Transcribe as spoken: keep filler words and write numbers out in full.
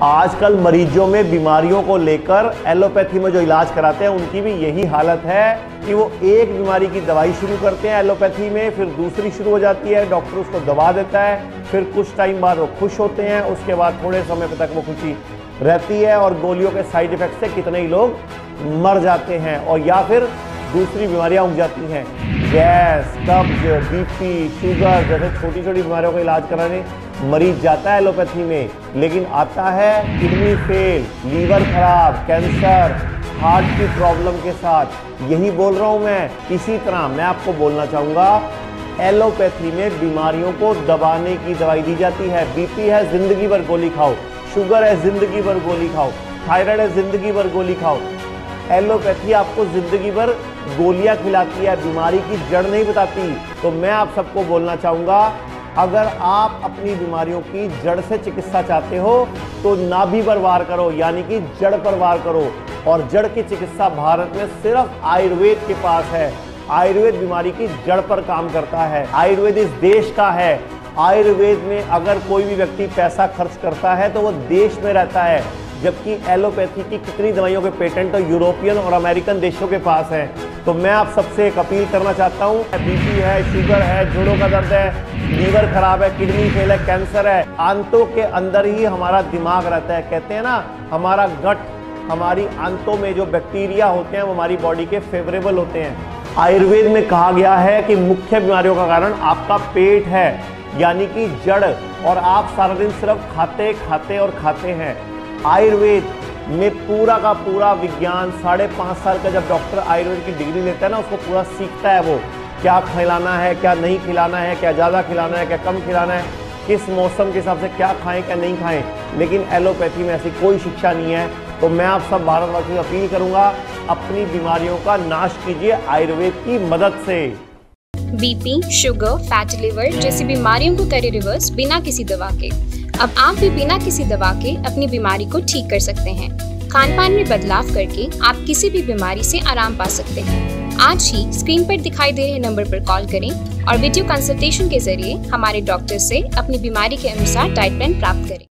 आजकल मरीजों में बीमारियों को लेकर एलोपैथी में जो इलाज कराते हैं उनकी भी यही हालत है कि वो एक बीमारी की दवाई शुरू करते हैं एलोपैथी में, फिर दूसरी शुरू हो जाती है, डॉक्टर उसको दवा देता है, फिर कुछ टाइम बाद वो खुश होते हैं, उसके बाद थोड़े समय तक वो खुशी रहती है और गोलियों के साइड इफेक्ट से कितने ही लोग मर जाते हैं और या फिर दूसरी बीमारियां उग जाती हैं। गैस, कब्ज, बीपी, शुगर जैसे छोटी छोटी बीमारियों का इलाज कराने मरीज जाता है एलोपैथी में, लेकिन आता है किडनी फेल, लीवर खराब, कैंसर, हार्ट की प्रॉब्लम के साथ। यही बोल रहा हूं मैं। इसी तरह मैं आपको बोलना चाहूँगा, एलोपैथी में बीमारियों को दबाने की दवाई दी जाती है। बीपी है, जिंदगी भर गोली खाओ, शुगर है, जिंदगी भर गोली खाओ, थायराइड है, जिंदगी भर गोली खाओ। एलोपैथी आपको जिंदगी भर गोलियां खिलाती है, बीमारी की जड़ नहीं बताती। तो मैं आप सबको बोलना चाहूँगा, अगर आप अपनी बीमारियों की जड़ से चिकित्सा चाहते हो तो नाभि पर वार करो, यानी कि जड़ पर वार करो। और जड़ की चिकित्सा भारत में सिर्फ आयुर्वेद के पास है। आयुर्वेद बीमारी की जड़ पर काम करता है। आयुर्वेद इस देश का है। आयुर्वेद में अगर कोई भी व्यक्ति पैसा खर्च करता है तो वो देश में रहता है, जबकि एलोपैथी की कितनी दवाइयों के पेटेंट तो यूरोपियन और अमेरिकन देशों के पास है। तो मैं आप सबसे एक अपील करना चाहता हूँ, बीपी है, शुगर है, जोड़ों का दर्द है, लीवर खराब है, किडनी फेल है, कैंसर है, आंतों के अंदर ही हमारा दिमाग रहता है। कहते हैं ना, हमारा गट, हमारी आंतों में जो बैक्टीरिया होते हैं वो हमारी बॉडी के फेवरेबल होते हैं। आयुर्वेद में कहा गया है कि मुख्य बीमारियों का कारण आपका पेट है, यानी कि जड़, और आप सारा दिन सिर्फ खाते खाते और खाते हैं। आयुर्वेद में पूरा का पूरा विज्ञान, साढ़े पाँच साल का जब डॉक्टर आयुर्वेद की डिग्री लेता है ना, उसको पूरा सीखता है वो, क्या खिलाना है, क्या नहीं खिलाना है, क्या ज़्यादा खिलाना है, क्या कम खिलाना है, किस मौसम के हिसाब से क्या खाएं क्या नहीं खाएं। लेकिन एलोपैथी में ऐसी कोई शिक्षा नहीं है। तो मैं आप सब भारतवासियों से अपील करूंगा, अपनी बीमारियों का नाश कीजिए आयुर्वेद की मदद से। बीपी, शुगर, फैटी लिवर जैसी बीमारियों को करें रिवर्स बिना किसी दवा के। अब आप भी बिना किसी दवा के अपनी बीमारी को ठीक कर सकते हैं। खान पान में बदलाव करके आप किसी भी बीमारी से आराम पा सकते हैं। आज ही स्क्रीन पर दिखाई दे रहे नंबर पर कॉल करें और वीडियो कंसल्टेशन के जरिए हमारे डॉक्टर से अपनी बीमारी के अनुसार डाइट प्लान प्राप्त करें।